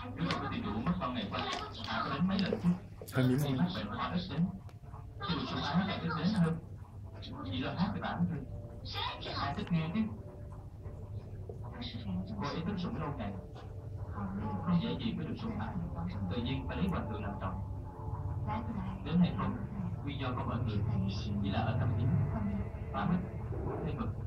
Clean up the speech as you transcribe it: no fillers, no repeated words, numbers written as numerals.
Nếu không có tiền đủ mất con ngày qua, Hạ có đến mấy lần chứ? Hơi miếng Thì môi. bác bệnh mà Hạ ít đến. Chứ được sủng ái lại ít đến hơn. Chỉ là hát về bản thôi. Ai thích nghe chứ? Cô ý thích sủng lâu ngày. Không dễ gì mới được sủng ái. Tự nhiên phải lấy hoàng thượng làm chồng. Đến hay không, nguyên do có mọi người, chỉ là ở thằng Yến, Phá Bích, Thay Mực.